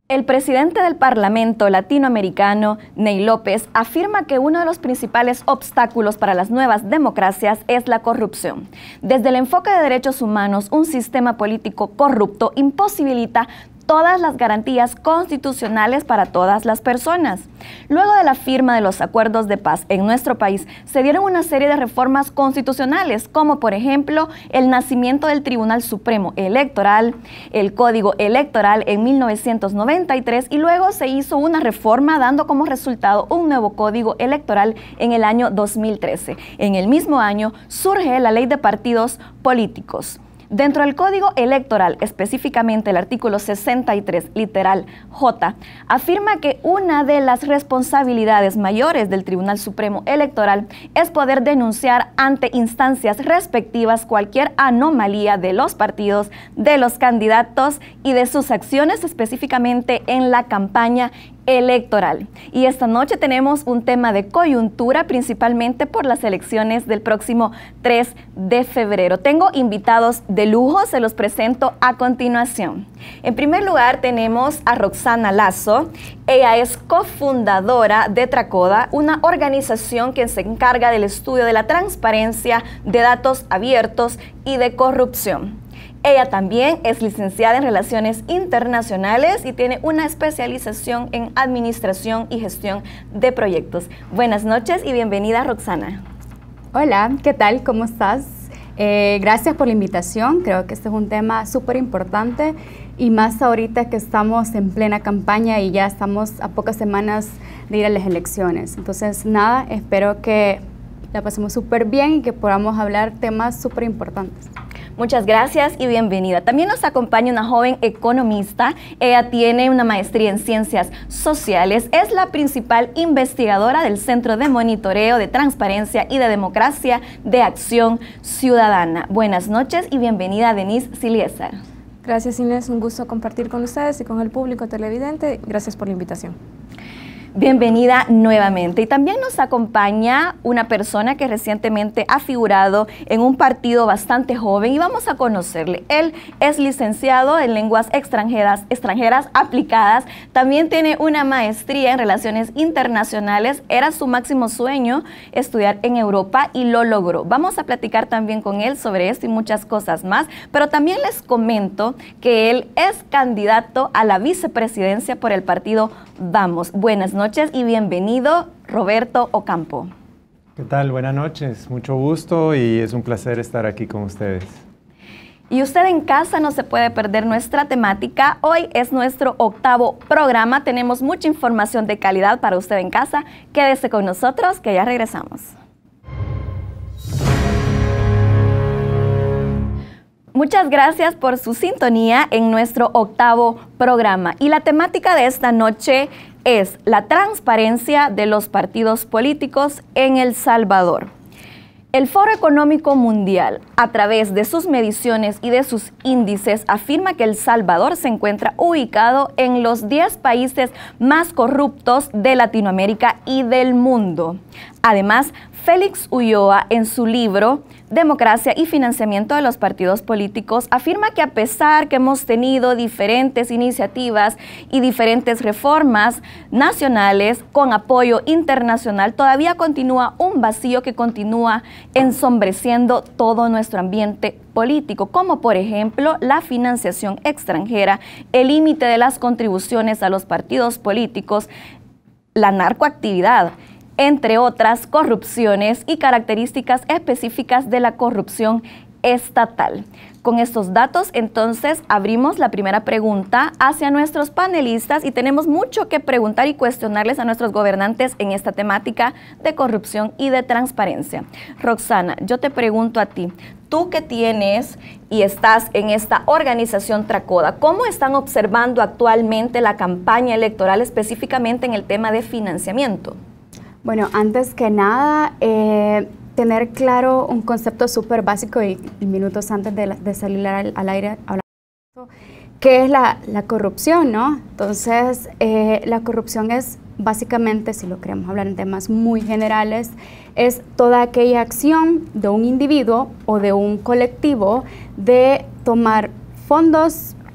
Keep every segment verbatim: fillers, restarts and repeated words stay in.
El presidente del Parlamento latinoamericano, Ney López, afirma que uno de los principales obstáculos para las nuevas democracias es la corrupción. Desde el enfoque de derechos humanos, un sistema político corrupto imposibilita todas las garantías constitucionales para todas las personas. Luego de la firma de los acuerdos de paz en nuestro país, se dieron una serie de reformas constitucionales, como por ejemplo el nacimiento del Tribunal Supremo Electoral, el Código Electoral en mil novecientos noventa y tres, y luego se hizo una reforma dando como resultado un nuevo Código Electoral en el año dos mil trece. En el mismo año surge la Ley de Partidos Políticos. Dentro del Código Electoral, específicamente el artículo sesenta y tres, literal J, afirma que una de las responsabilidades mayores del Tribunal Supremo Electoral es poder denunciar ante instancias respectivas cualquier anomalía de los partidos, de los candidatos y de sus acciones específicamente en la campaña electoral. Y esta noche tenemos un tema de coyuntura, principalmente por las elecciones del próximo tres de febrero. Tengo invitados de lujo, se los presento a continuación. En primer lugar tenemos a Roxana Lazo. Ella es cofundadora de Tracoda, una organización que se encarga del estudio de la transparencia, de datos abiertos y de corrupción. Ella también es licenciada en Relaciones Internacionales y tiene una especialización en Administración y Gestión de Proyectos. Buenas noches y bienvenida, Roxana. Hola, ¿qué tal? ¿Cómo estás? Eh, gracias por la invitación. Creo que este es un tema súper importante y más ahorita que estamos en plena campaña y ya estamos a pocas semanas de ir a las elecciones. Entonces, nada, espero que la pasemos súper bien y que podamos hablar temas súper importantes. Muchas gracias y bienvenida. También nos acompaña una joven economista. Ella tiene una maestría en Ciencias Sociales. Es la principal investigadora del Centro de Monitoreo de Transparencia y de Democracia de Acción Ciudadana. Buenas noches y bienvenida, Denise Siliesar. Gracias, Inés. Un gusto compartir con ustedes y con el público televidente. Gracias por la invitación. Bienvenida nuevamente. Y también nos acompaña una persona que recientemente ha figurado en un partido bastante joven y vamos a conocerle. Él es licenciado en Lenguas extranjeras, extranjeras aplicadas. También tiene una maestría en Relaciones Internacionales. Era su máximo sueño estudiar en Europa y lo logró. Vamos a platicar también con él sobre esto y muchas cosas más. Pero también les comento que él es candidato a la vicepresidencia por el partido Vamos. Buenas noches y bienvenido, Roberto Ocampo. ¿Qué tal? Buenas noches, mucho gusto y es un placer estar aquí con ustedes. Y usted en casa no se puede perder nuestra temática. Hoy es nuestro octavo programa. Tenemos mucha información de calidad para usted en casa. Quédese con nosotros que ya regresamos. Muchas gracias por su sintonía en nuestro octavo programa. Y la temática de esta noche es la transparencia de los partidos políticos en El Salvador. El Foro Económico Mundial, a través de sus mediciones y de sus índices, afirma que El Salvador se encuentra ubicado en los diez países más corruptos de Latinoamérica y del mundo. Además, Félix Ulloa, en su libro Democracia y Financiamiento de los Partidos Políticos, afirma que a pesar que hemos tenido diferentes iniciativas y diferentes reformas nacionales con apoyo internacional, todavía continúa un vacío que continúa ensombreciendo todo nuestro ambiente político, como por ejemplo la financiación extranjera, el límite de las contribuciones a los partidos políticos, la narcoactividad, entre otras corrupciones y características específicas de la corrupción estatal. Con estos datos, entonces, abrimos la primera pregunta hacia nuestros panelistas y tenemos mucho que preguntar y cuestionarles a nuestros gobernantes en esta temática de corrupción y de transparencia. Roxana, yo te pregunto a ti, tú que tienes y estás en esta organización Tracoda, ¿cómo están observando actualmente la campaña electoral específicamente en el tema de financiamiento? Bueno, antes que nada, eh, tener claro un concepto súper básico y, y minutos antes de, de salir al, al aire, hablando de eso, ¿qué es la, la corrupción, no? Entonces, eh, la corrupción es básicamente, si lo queremos hablar en temas muy generales, es toda aquella acción de un individuo o de un colectivo de tomar fondos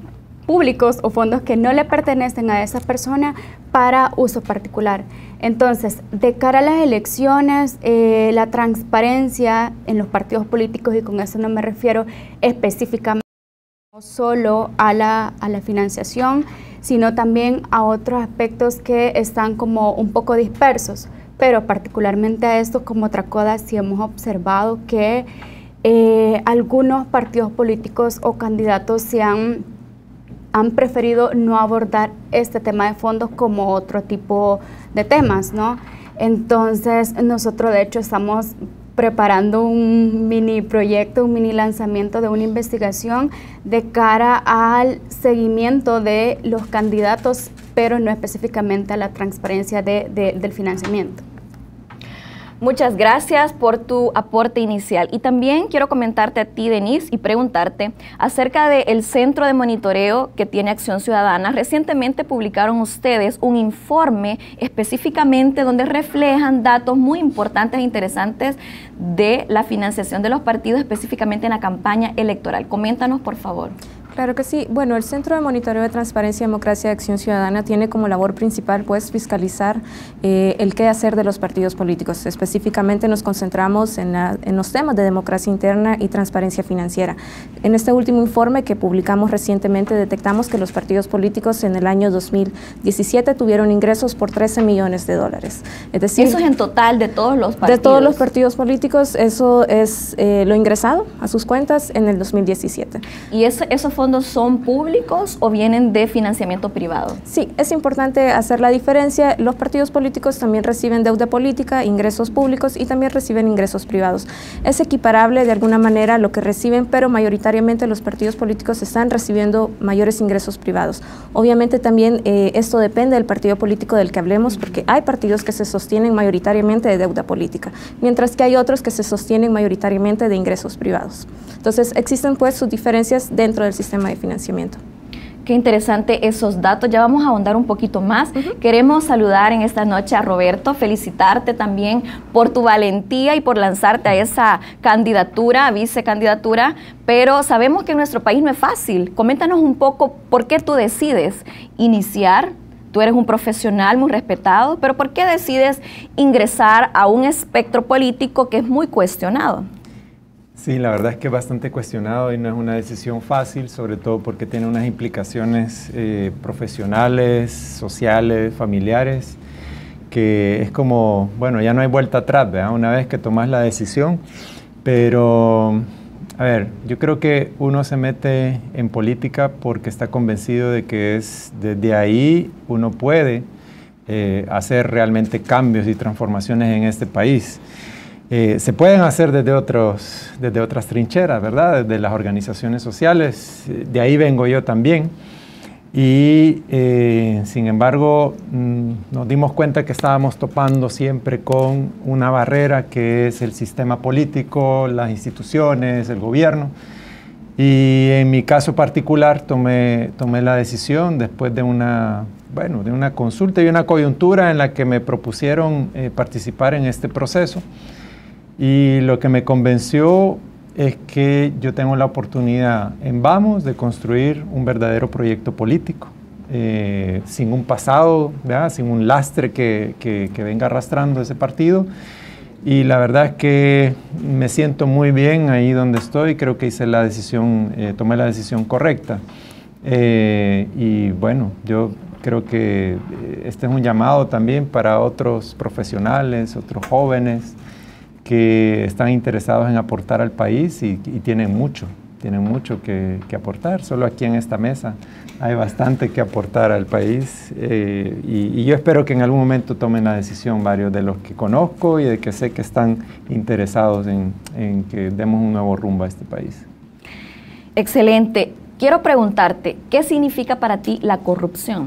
públicos o fondos que no le pertenecen a esa persona para uso particular. Entonces, de cara a las elecciones, eh, la transparencia en los partidos políticos, y con eso no me refiero específicamente no solo a la, a la financiación, sino también a otros aspectos que están como un poco dispersos, pero particularmente a esto como Tracoda sí hemos observado que eh, algunos partidos políticos o candidatos se han han preferido no abordar este tema de fondos como otro tipo de temas, ¿no? Entonces, nosotros de hecho estamos preparando un mini proyecto, un mini lanzamiento de una investigación de cara al seguimiento de los candidatos, pero no específicamente a la transparencia de, de, del financiamiento. Muchas gracias por tu aporte inicial. Y también quiero comentarte a ti, Denise, y preguntarte acerca del Centro de Monitoreo que tiene Acción Ciudadana. Recientemente publicaron ustedes un informe específicamente donde reflejan datos muy importantes e interesantes de la financiación de los partidos, específicamente en la campaña electoral. Coméntanos, por favor. Claro que sí. Bueno, el Centro de Monitoreo de Transparencia, Democracia y Acción Ciudadana tiene como labor principal pues fiscalizar eh, el qué hacer de los partidos políticos. Específicamente nos concentramos en, la, en los temas de democracia interna y transparencia financiera. En este último informe que publicamos recientemente detectamos que los partidos políticos en el año dos mil diecisiete tuvieron ingresos por trece millones de dólares. Es decir, eso es en total de todos los partidos. De todos los partidos políticos, eso es eh, lo ingresado a sus cuentas en el dos mil diecisiete. ¿Y eso, eso fue fondos son públicos o vienen de financiamiento privado? Sí, es importante hacer la diferencia. Los partidos políticos también reciben deuda política, ingresos públicos y también reciben ingresos privados. Es equiparable de alguna manera lo que reciben, pero mayoritariamente los partidos políticos están recibiendo mayores ingresos privados. Obviamente también eh, esto depende del partido político del que hablemos, porque hay partidos que se sostienen mayoritariamente de deuda política, mientras que hay otros que se sostienen mayoritariamente de ingresos privados. Entonces existen pues sus diferencias dentro del sistema de financiamiento. Qué interesante esos datos, ya vamos a ahondar un poquito más. Uh-huh. Queremos saludar en esta noche a Roberto, felicitarte también por tu valentía y por lanzarte a esa candidatura, vicecandidatura, pero sabemos que en nuestro país no es fácil. Coméntanos un poco por qué tú decides iniciar. Tú eres un profesional muy respetado, pero ¿por qué decides ingresar a un espectro político que es muy cuestionado? Sí, la verdad es que es bastante cuestionado y no es una decisión fácil, sobre todo porque tiene unas implicaciones eh, profesionales, sociales, familiares, que es como, bueno, ya no hay vuelta atrás, ¿verdad? Una vez que tomas la decisión, pero, a ver, yo creo que uno se mete en política porque está convencido de que es desde ahí uno puede eh, hacer realmente cambios y transformaciones en este país. Eh, se pueden hacer desde, otros, desde otras trincheras, ¿verdad? Desde las organizaciones sociales, de ahí vengo yo también. Y eh, sin embargo, mmm, nos dimos cuenta que estábamos topando siempre con una barrera que es el sistema político, las instituciones, el gobierno. Y en mi caso particular tomé, tomé la decisión después de una, bueno, de una consulta y una coyuntura en la que me propusieron eh, participar en este proceso. Y lo que me convenció es que yo tengo la oportunidad en Vamos de construir un verdadero proyecto político, eh, sin un pasado, ¿verdad? Sin un lastre que, que, que venga arrastrando ese partido. Y la verdad es que me siento muy bien ahí donde estoy, creo que hice la decisión, eh, tomé la decisión correcta. Eh, y bueno, yo creo que este es un llamado también para otros profesionales, otros jóvenes, que están interesados en aportar al país y, y tienen mucho, tienen mucho que, que aportar. Solo aquí en esta mesa hay bastante que aportar al país eh, y, y yo espero que en algún momento tomen la decisión varios de los que conozco y de que sé que están interesados en, en que demos un nuevo rumbo a este país. Excelente. Quiero preguntarte, ¿qué significa para ti la corrupción?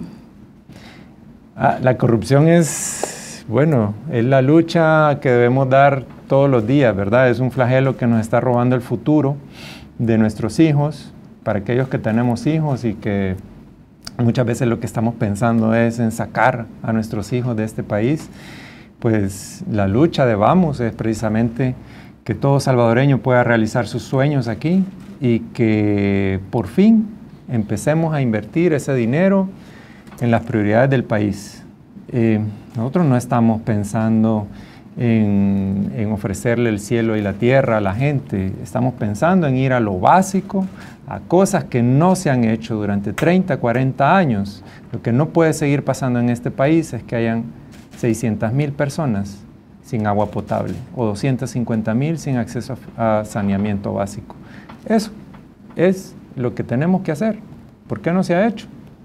Ah, la corrupción es, bueno, es la lucha que debemos dar todos los días, ¿verdad? Es un flagelo que nos está robando el futuro de nuestros hijos, para aquellos que tenemos hijos y que muchas veces lo que estamos pensando es en sacar a nuestros hijos de este país, pues la lucha de Vamos es precisamente que todo salvadoreño pueda realizar sus sueños aquí y que por fin empecemos a invertir ese dinero en las prioridades del país. Eh, nosotros no estamos pensando en, en ofrecerle el cielo y la tierra a la gente, estamos pensando en ir a lo básico, a cosas que no se han hecho durante treinta, cuarenta años. Lo que no puede seguir pasando en este país es que hayan seiscientas mil personas sin agua potable o doscientas cincuenta mil sin acceso a, a saneamiento básico. Eso es lo que tenemos que hacer. ¿Por qué no se ha hecho?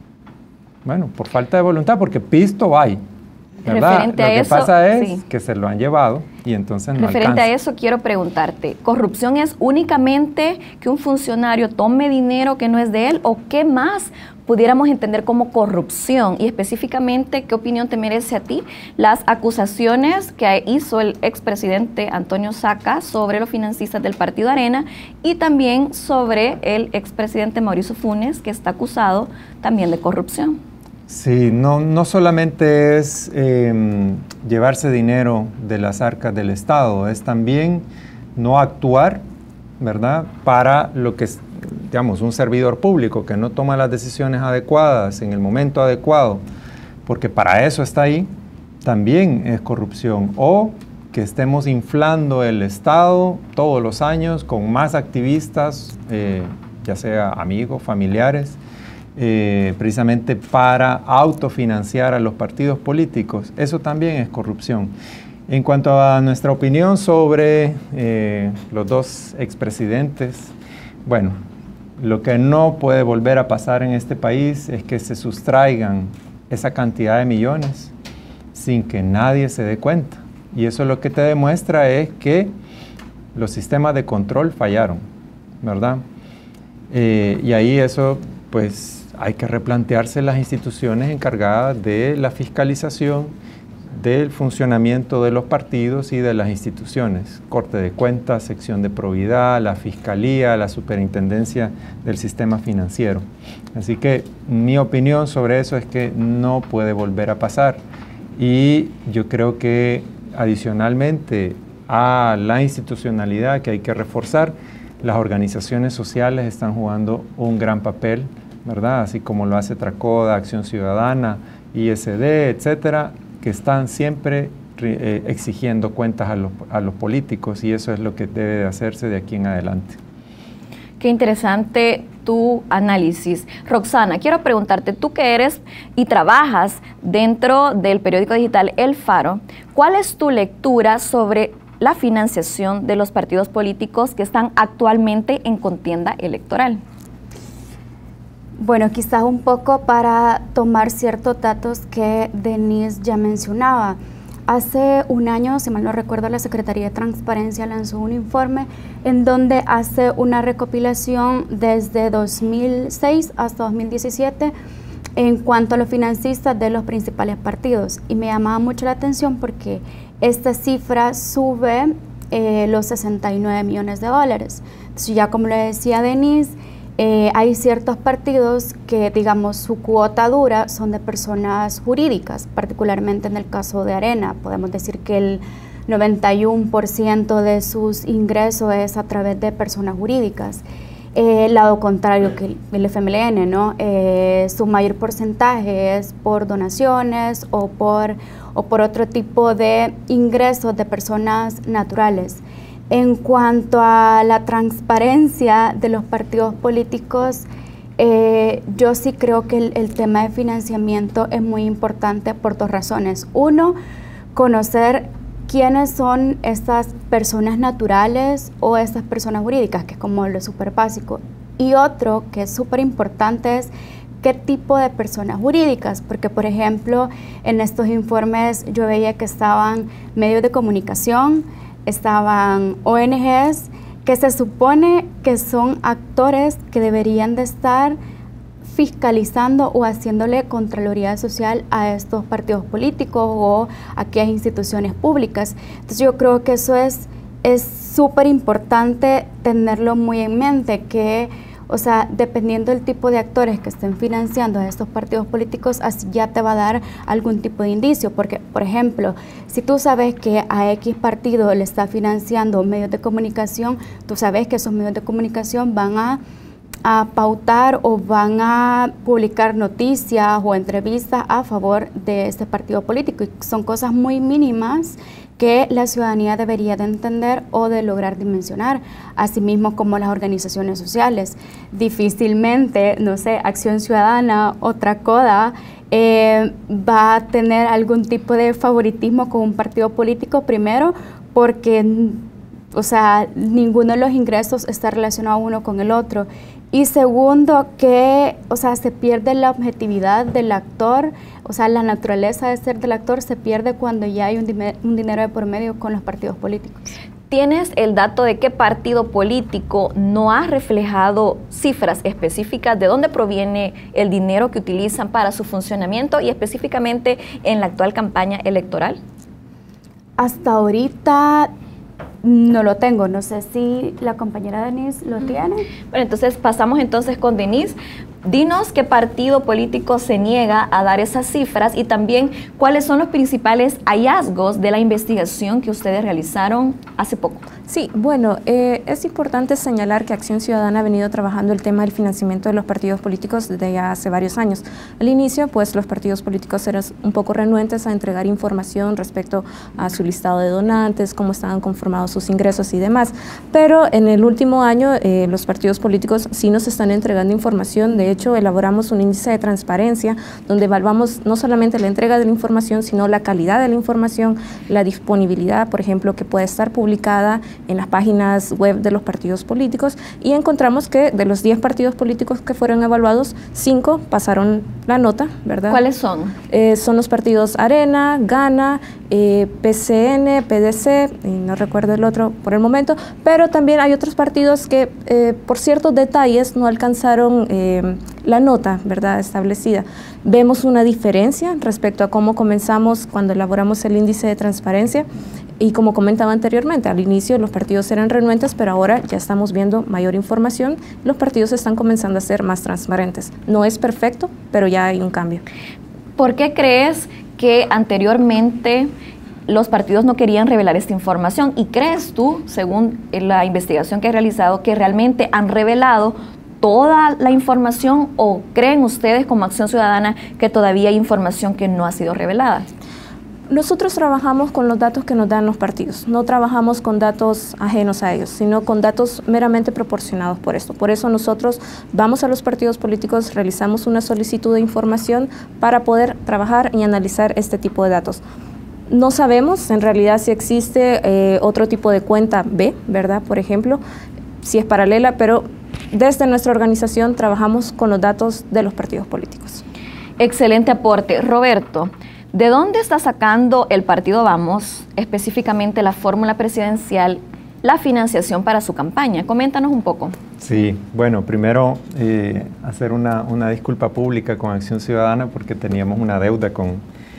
Bueno, por falta de voluntad, porque pisto hay, ¿verdad? Referente lo a que eso, pasa es sí. que se lo han llevado y entonces no Referente alcanza. a eso, quiero preguntarte, ¿corrupción es únicamente que un funcionario tome dinero que no es de él o qué más pudiéramos entender como corrupción? Y específicamente, ¿qué opinión te merece a ti las acusaciones que hizo el expresidente Antonio Saca sobre los financistas del Partido Arena y también sobre el expresidente Mauricio Funes, que está acusado también de corrupción? Sí, no, no solamente es eh, llevarse dinero de las arcas del Estado, es también no actuar, ¿verdad?, para lo que es, digamos, un servidor público que no toma las decisiones adecuadas en el momento adecuado, porque para eso está ahí, también es corrupción. O que estemos inflando el Estado todos los años con más activistas, eh, ya sea amigos, familiares, Eh, precisamente para autofinanciar a los partidos políticos. Eso también es corrupción. En cuanto a nuestra opinión sobre eh, los dos expresidentes, bueno, lo que no puede volver a pasar en este país es que se sustraigan esa cantidad de millones sin que nadie se dé cuenta. Y eso lo que te demuestra es que los sistemas de control fallaron, ¿verdad? Eh, y ahí eso, pues, hay que replantearse las instituciones encargadas de la fiscalización del funcionamiento de los partidos y de las instituciones. Corte de Cuentas, sección de probidad, la Fiscalía, la Superintendencia del Sistema Financiero. Así que mi opinión sobre eso es que no puede volver a pasar. Y yo creo que adicionalmente a la institucionalidad que hay que reforzar, las organizaciones sociales están jugando un gran papel, ¿verdad? Así como lo hace Tracoda, Acción Ciudadana, I S D, etcétera, que están siempre eh, exigiendo cuentas a los, a los políticos y eso es lo que debe de hacerse de aquí en adelante. Qué interesante tu análisis. Roxana, quiero preguntarte, tú que eres y trabajas dentro del periódico digital El Faro, ¿cuál es tu lectura sobre la financiación de los partidos políticos que están actualmente en contienda electoral? Bueno, quizás un poco para tomar ciertos datos que Denise ya mencionaba. Hace un año, si mal no recuerdo, la Secretaría de Transparencia lanzó un informe en donde hace una recopilación desde dos mil seis hasta dos mil diecisiete en cuanto a los financistas de los principales partidos. Y me llamaba mucho la atención porque esta cifra sube eh, los sesenta y nueve millones de dólares. Entonces, ya como le decía Denise, Eh, hay ciertos partidos que, digamos, su cuota dura son de personas jurídicas, particularmente en el caso de Arena. Podemos decir que el noventa y uno por ciento de sus ingresos es a través de personas jurídicas. Eh, el lado contrario que el F M L N, ¿no? Eh, su mayor porcentaje es por donaciones o por, o por otro tipo de ingresos de personas naturales. En cuanto a la transparencia de los partidos políticos, eh, yo sí creo que el, el tema de financiamiento es muy importante por dos razones. Uno, conocer quiénes son estas personas naturales o estas personas jurídicas, que es como lo súper básico. Y otro, que es súper importante, es qué tipo de personas jurídicas, porque por ejemplo, en estos informes yo veía que estaban medios de comunicación, estaban O N Ges, que se supone que son actores que deberían de estar fiscalizando o haciéndole contraloría social a estos partidos políticos o a aquellas instituciones públicas. Entonces yo creo que eso es es súper importante tenerlo muy en mente, que, o sea, dependiendo del tipo de actores que estén financiando a estos partidos políticos, así ya te va a dar algún tipo de indicio, porque, por ejemplo, si tú sabes que a X partido le está financiando medios de comunicación, tú sabes que esos medios de comunicación van a a pautar o van a publicar noticias o entrevistas a favor de este partido político. Y son cosas muy mínimas que la ciudadanía debería de entender o de lograr dimensionar, asimismo como las organizaciones sociales. Difícilmente, no sé, Acción Ciudadana, otra CODA, eh, va a tener algún tipo de favoritismo con un partido político, primero porque, o sea, ninguno de los ingresos está relacionado uno con el otro. Y segundo, que, o sea, se pierde la objetividad del actor, o sea, la naturaleza de ser del actor se pierde cuando ya hay un, un dinero de por medio con los partidos políticos. ¿Tienes el dato de qué partido político no ha reflejado cifras específicas de dónde proviene el dinero que utilizan para su funcionamiento y específicamente en la actual campaña electoral? Hasta ahorita no lo tengo, no sé si la compañera Denise lo tiene. Bueno, entonces pasamos entonces con Denise. Dinos qué partido político se niega a dar esas cifras y también cuáles son los principales hallazgos de la investigación que ustedes realizaron hace poco. Sí, bueno, eh, es importante señalar que Acción Ciudadana ha venido trabajando el tema del financiamiento de los partidos políticos desde ya hace varios años. Al inicio, pues los partidos políticos eran un poco renuentes a entregar información respecto a su listado de donantes, cómo estaban conformados sus ingresos y demás, pero en el último año eh, los partidos políticos sí nos están entregando información. De hecho, elaboramos un índice de transparencia donde evaluamos no solamente la entrega de la información, sino la calidad de la información, la disponibilidad, por ejemplo, que puede estar publicada en las páginas web de los partidos políticos, y encontramos que de los diez partidos políticos que fueron evaluados, cinco pasaron la nota, ¿verdad? ¿Cuáles son? Eh, son los partidos Arena, Gana, eh, P C N, P D C, y no recuerdo el otro por el momento, pero también hay otros partidos que eh, por ciertos detalles no alcanzaron eh, la nota, ¿verdad?, establecida. Vemos una diferencia respecto a cómo comenzamos cuando elaboramos el índice de transparencia y como comentaba anteriormente, al inicio los partidos eran renuentes, pero ahora ya estamos viendo mayor información, los partidos están comenzando a ser más transparentes. No es perfecto, pero ya hay un cambio. ¿Por qué crees que anteriormente los partidos no querían revelar esta información? ¿Y crees tú, según la investigación que has realizado, que realmente han revelado toda la información, o creen ustedes como Acción Ciudadana que todavía hay información que no ha sido revelada? Nosotros trabajamos con los datos que nos dan los partidos, no trabajamos con datos ajenos a ellos, sino con datos meramente proporcionados por esto. Por eso nosotros vamos a los partidos políticos, realizamos una solicitud de información para poder trabajar y analizar este tipo de datos. No sabemos en realidad si existe eh, otro tipo de cuenta B, ¿verdad? Por ejemplo, si es paralela, pero desde nuestra organización trabajamos con los datos de los partidos políticos. Excelente aporte. Roberto, ¿de dónde está sacando el partido Vamos, específicamente la fórmula presidencial, la financiación para su campaña? Coméntanos un poco. Sí, bueno, primero eh, hacer una, una disculpa pública con Acción Ciudadana porque teníamos una deuda con,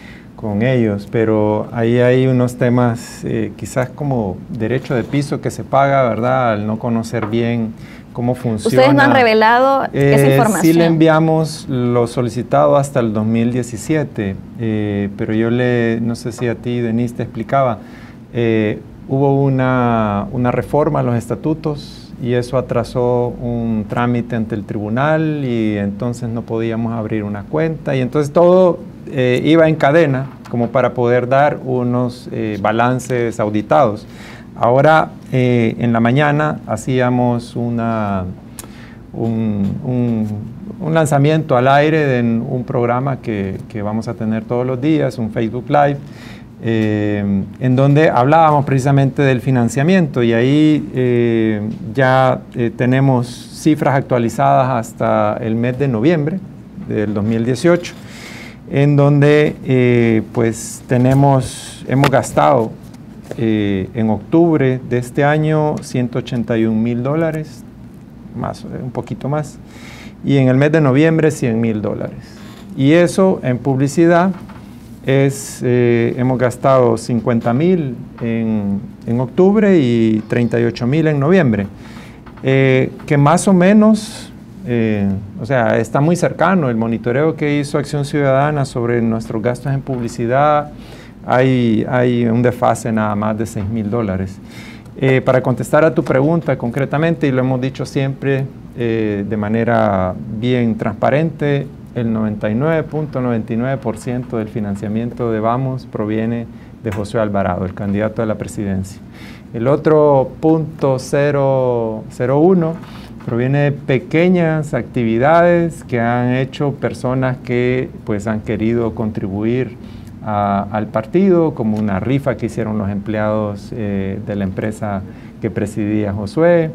con ellos, pero ahí hay unos temas eh, quizás como derecho de piso que se paga, ¿verdad?, al no conocer bien cómo funciona. ¿Ustedes no han revelado eh, esa información? Sí le enviamos lo solicitado hasta el dos mil diecisiete, eh, pero yo le, no sé si a ti, Denise, te explicaba, eh, hubo una, una reforma a los estatutos y eso atrasó un trámite ante el tribunal y entonces no podíamos abrir una cuenta y entonces todo eh, iba en cadena como para poder dar unos eh, balances auditados. Ahora, eh, en la mañana hacíamos una, un, un, un lanzamiento al aire de un programa que, que vamos a tener todos los días, un Facebook Live, eh, en donde hablábamos precisamente del financiamiento y ahí eh, ya eh, tenemos cifras actualizadas hasta el mes de noviembre del dos mil dieciocho, en donde eh, pues tenemos, hemos gastado Eh, en octubre de este año ciento ochenta y un mil dólares, más, un poquito más, y en el mes de noviembre cien mil dólares. Y eso en publicidad es, eh, hemos gastado cincuenta mil en, en octubre y treinta y ocho mil en noviembre, eh, que más o menos, eh, o sea, está muy cercano el monitoreo que hizo Acción Ciudadana sobre nuestros gastos en publicidad. Hay, hay un desfase nada más de seis mil dólares. Eh, para contestar a tu pregunta concretamente, y lo hemos dicho siempre, eh, de manera bien transparente. El noventa y nueve punto noventa y nueve por ciento del financiamiento de Vamos proviene de Josué Alvarado, el candidato a la presidencia. El otro punto cero cero uno proviene de pequeñas actividades que han hecho personas que pues, han querido contribuir a, al partido, como una rifa que hicieron los empleados eh, de la empresa que presidía Josué,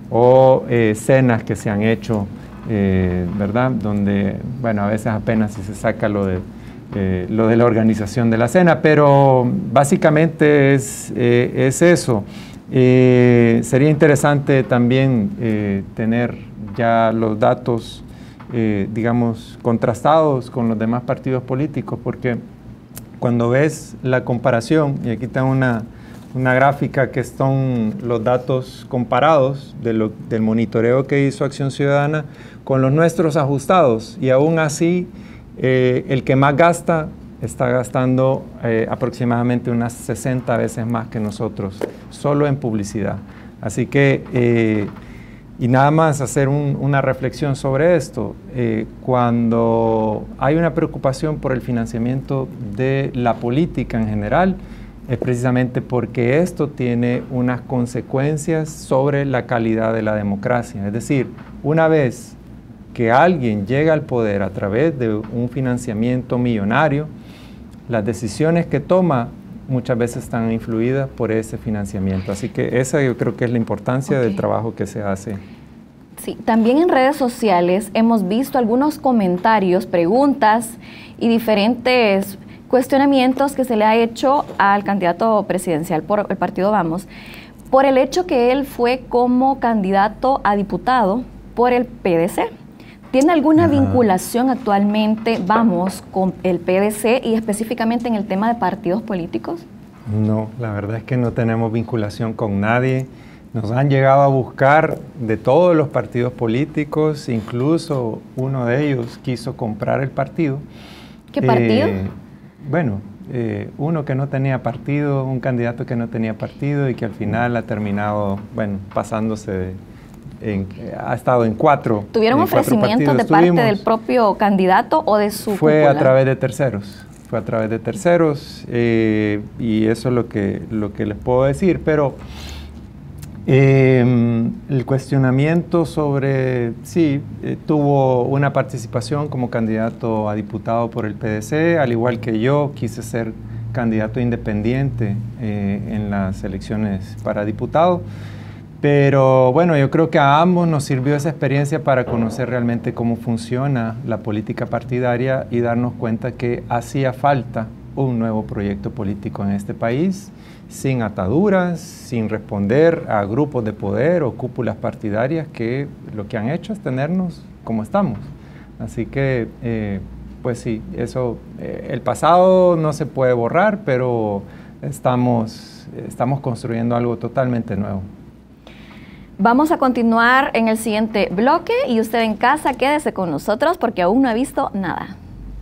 o eh, cenas que se han hecho, eh, ¿verdad? Donde, bueno, a veces apenas si se saca lo de, eh, lo de la organización de la cena, pero básicamente es, eh, es eso. Eh, sería interesante también eh, tener ya los datos, eh, digamos, contrastados con los demás partidos políticos, porque cuando ves la comparación, y aquí está una, una gráfica que son los datos comparados de lo, del monitoreo que hizo Acción Ciudadana con los nuestros ajustados, y aún así eh, el que más gasta está gastando eh, aproximadamente unas sesenta veces más que nosotros, solo en publicidad. Así que, eh, y nada más hacer un, una reflexión sobre esto, eh, cuando hay una preocupación por el financiamiento de la política en general, es precisamente porque esto tiene unas consecuencias sobre la calidad de la democracia. Es decir, una vez que alguien llega al poder a través de un financiamiento millonario, las decisiones que toma muchas veces están influidas por ese financiamiento. Así que esa yo creo que es la importancia okay. del trabajo que se hace. Sí, también en redes sociales hemos visto algunos comentarios, preguntas y diferentes cuestionamientos que se le ha hecho al candidato presidencial por el partido Vamos, por el hecho que él fue como candidato a diputado por el P D C. ¿Tiene alguna Ajá. vinculación actualmente, Vamos, con el P D C y específicamente en el tema de partidos políticos? No, la verdad es que no tenemos vinculación con nadie. Nos han llegado a buscar de todos los partidos políticos, incluso uno de ellos quiso comprar el partido. ¿Qué partido? Eh, bueno, eh, uno que no tenía partido, un candidato que no tenía partido y que al final ha terminado, bueno, pasándose de... En, ha estado en cuatro. ¿Tuvieron en ofrecimientos de parte del propio candidato o de su Fue cúpula? a través de terceros, fue a través de terceros eh, y eso es lo que, lo que les puedo decir, pero eh, el cuestionamiento sobre, sí, eh, tuvo una participación como candidato a diputado por el P D C, al igual que yo quise ser candidato independiente eh, en las elecciones para diputado. Pero bueno, yo creo que a ambos nos sirvió esa experiencia para conocer realmente cómo funciona la política partidaria y darnos cuenta que hacía falta un nuevo proyecto político en este país, sin ataduras, sin responder a grupos de poder o cúpulas partidarias que lo que han hecho es tenernos como estamos. Así que, eh, pues sí, eso, eh, el pasado no se puede borrar, pero estamos, estamos construyendo algo totalmente nuevo. Vamos a continuar en el siguiente bloque y usted en casa quédese con nosotros porque aún no ha visto nada.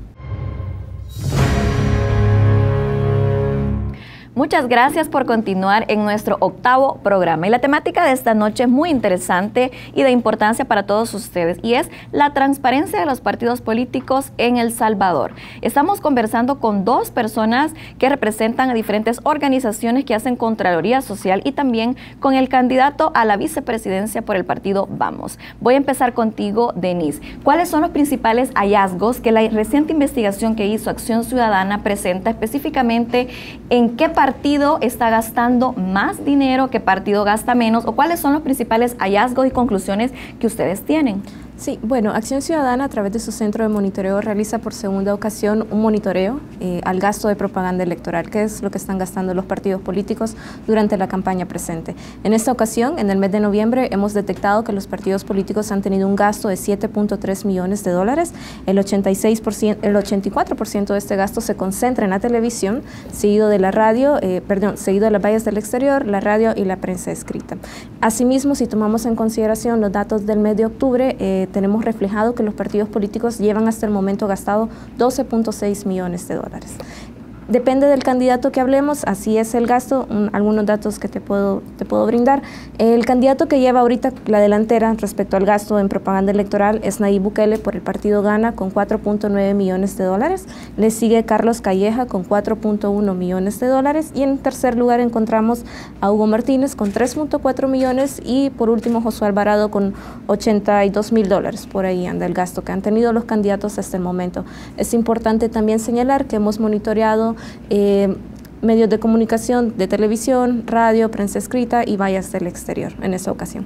Muchas gracias por continuar en nuestro octavo programa. Y la temática de esta noche es muy interesante y de importancia para todos ustedes, y es la transparencia de los partidos políticos en El Salvador. Estamos conversando con dos personas que representan a diferentes organizaciones que hacen Contraloría Social y también con el candidato a la vicepresidencia por el partido Vamos. Voy a empezar contigo, Denise. ¿Cuáles son los principales hallazgos que la reciente investigación que hizo Acción Ciudadana presenta específicamente en qué partido partido está gastando más dinero, qué partido gasta menos, o cuáles son los principales hallazgos y conclusiones que ustedes tienen? Sí, bueno, Acción Ciudadana a través de su centro de monitoreo realiza por segunda ocasión un monitoreo eh, al gasto de propaganda electoral, que es lo que están gastando los partidos políticos durante la campaña presente. En esta ocasión, en el mes de noviembre, hemos detectado que los partidos políticos han tenido un gasto de siete punto tres millones de dólares. El ochenta y seis por ciento, el ochenta y cuatro por ciento de este gasto se concentra en la televisión, seguido de la radio, eh, perdón, seguido de las vallas del exterior, la radio y la prensa escrita. Asimismo, si tomamos en consideración los datos del mes de octubre, eh, tenemos reflejado que los partidos políticos llevan hasta el momento gastado doce punto seis millones de dólares. depende del candidato que hablemos, así es el gasto. Un, algunos datos que te puedo, te puedo brindar. El candidato que lleva ahorita la delantera respecto al gasto en propaganda electoral es Nayib Bukele por el partido Gana con cuatro punto nueve millones de dólares. Le sigue Carlos Calleja con cuatro punto uno millones de dólares y en tercer lugar encontramos a Hugo Martínez con tres punto cuatro millones y por último Josué Alvarado con ochenta y dos mil dólares. Por ahí anda el gasto que han tenido los candidatos hasta el momento. Es importante también señalar que hemos monitoreado eh, medios de comunicación de televisión, radio, prensa escrita y vallas del exterior en esa ocasión.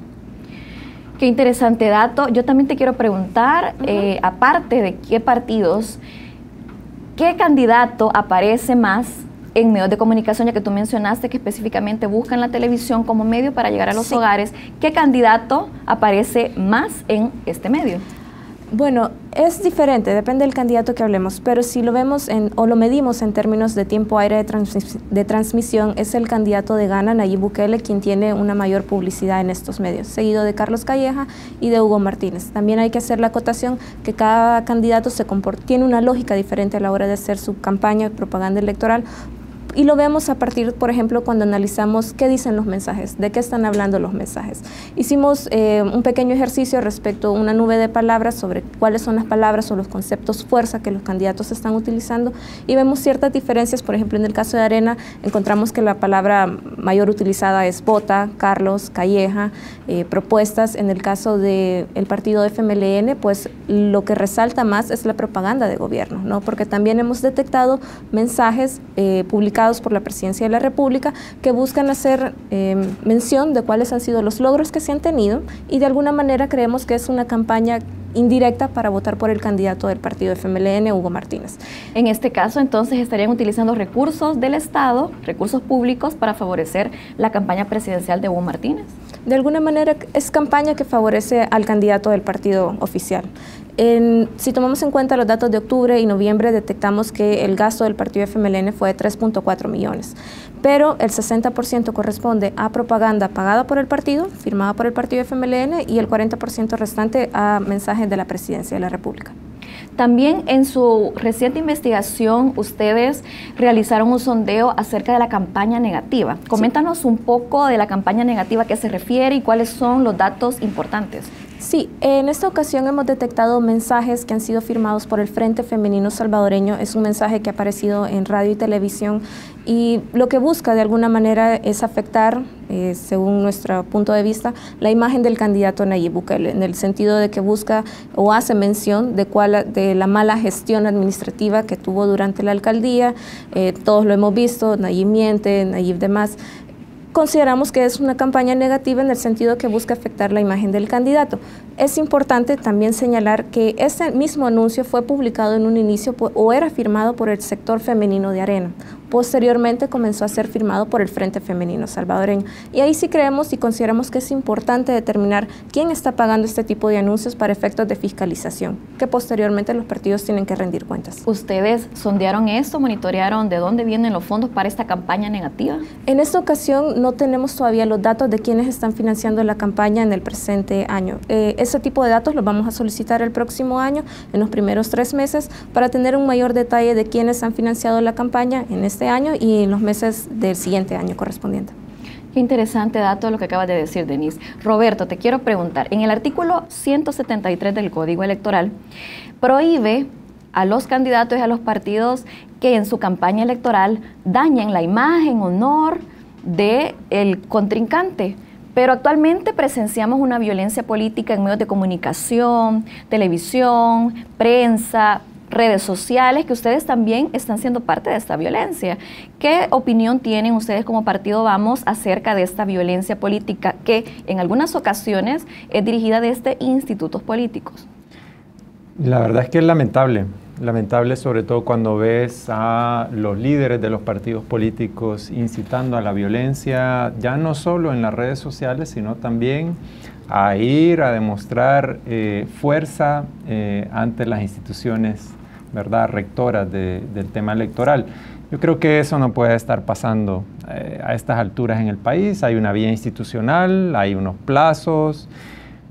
Qué interesante dato. Yo también te quiero preguntar, uh-huh. eh, aparte de qué partidos, ¿qué candidato aparece más en medios de comunicación, ya que tú mencionaste que específicamente buscan la televisión como medio para llegar a los sí. hogares? ¿Qué candidato aparece más en este medio? Bueno, es diferente, depende del candidato que hablemos, pero si lo vemos en, o lo medimos en términos de tiempo aire de, transmis, de transmisión, es el candidato de Gana, Nayib Bukele, quien tiene una mayor publicidad en estos medios, seguido de Carlos Calleja y de Hugo Martínez. También hay que hacer la acotación que cada candidato se comporta, tiene una lógica diferente a la hora de hacer su campaña de propaganda electoral. Y lo vemos a partir, por ejemplo, cuando analizamos qué dicen los mensajes, de qué están hablando los mensajes. Hicimos eh, un pequeño ejercicio respecto a una nube de palabras sobre cuáles son las palabras o los conceptos fuerza que los candidatos están utilizando y vemos ciertas diferencias. Por ejemplo, en el caso de Arena encontramos que la palabra mayor utilizada es vota, Carlos, Calleja, eh, propuestas. En el caso del partido F M L N, pues lo que resalta más es la propaganda de gobierno, ¿no? Porque también hemos detectado mensajes eh, publicados por la Presidencia de la República que buscan hacer eh, mención de cuáles han sido los logros que se han tenido y de alguna manera creemos que es una campaña indirecta para votar por el candidato del partido F M L N, Hugo Martínez. En este caso, entonces, estarían utilizando recursos del Estado, recursos públicos, para favorecer la campaña presidencial de Hugo Martínez. De alguna manera es campaña que favorece al candidato del partido oficial. En, si tomamos en cuenta los datos de octubre y noviembre, detectamos que el gasto del partido F M L N fue de tres punto cuatro millones, pero el sesenta por ciento corresponde a propaganda pagada por el partido, firmada por el partido F M L N, y el cuarenta por ciento restante a mensajes de la Presidencia de la República. También en su reciente investigación ustedes realizaron un sondeo acerca de la campaña negativa. Coméntanos sí. un poco de la campaña negativa, a qué se refiere y cuáles son los datos importantes. Sí, en esta ocasión hemos detectado mensajes que han sido firmados por el Frente Femenino Salvadoreño. Es un mensaje que ha aparecido en radio y televisión y lo que busca de alguna manera es afectar, eh, según nuestro punto de vista, la imagen del candidato Nayib Bukele, en el sentido de que busca o hace mención de, cuál, de la mala gestión administrativa que tuvo durante la alcaldía. Eh, todos lo hemos visto, Nayib miente, Nayib demás. Consideramos que es una campaña negativa en el sentido que busca afectar la imagen del candidato. Es importante también señalar que ese mismo anuncio fue publicado en un inicio o era firmado por el sector femenino de Arena. Posteriormente comenzó a ser firmado por el Frente Femenino Salvadoreño. Y ahí sí creemos y consideramos que es importante determinar quién está pagando este tipo de anuncios para efectos de fiscalización, que posteriormente los partidos tienen que rendir cuentas. ¿Ustedes sondearon esto, monitorearon de dónde vienen los fondos para esta campaña negativa? En esta ocasión no tenemos todavía los datos de quiénes están financiando la campaña en el presente año. Eh, ese tipo de datos los vamos a solicitar el próximo año, en los primeros tres meses, para tener un mayor detalle de quiénes han financiado la campaña en este año y en los meses del siguiente año correspondiente. Qué interesante dato lo que acabas de decir, Denise. Roberto, te quiero preguntar, en el artículo ciento setenta y tres del Código Electoral, prohíbe a los candidatos y a los partidos que en su campaña electoral dañen la imagen, honor del contrincante. Pero actualmente presenciamos una violencia política en medios de comunicación, televisión, prensa, redes sociales, que ustedes también están siendo parte de esta violencia. ¿Qué opinión tienen ustedes como Partido Vamos acerca de esta violencia política que en algunas ocasiones es dirigida desde institutos políticos? La verdad es que es lamentable, lamentable sobre todo cuando ves a los líderes de los partidos políticos incitando a la violencia, ya no solo en las redes sociales, sino también a ir a demostrar eh, fuerza eh, ante las instituciones, ¿verdad?, rectoras de, del tema electoral. Yo creo que eso no puede estar pasando eh, a estas alturas en el país. Hay una vía institucional, hay unos plazos.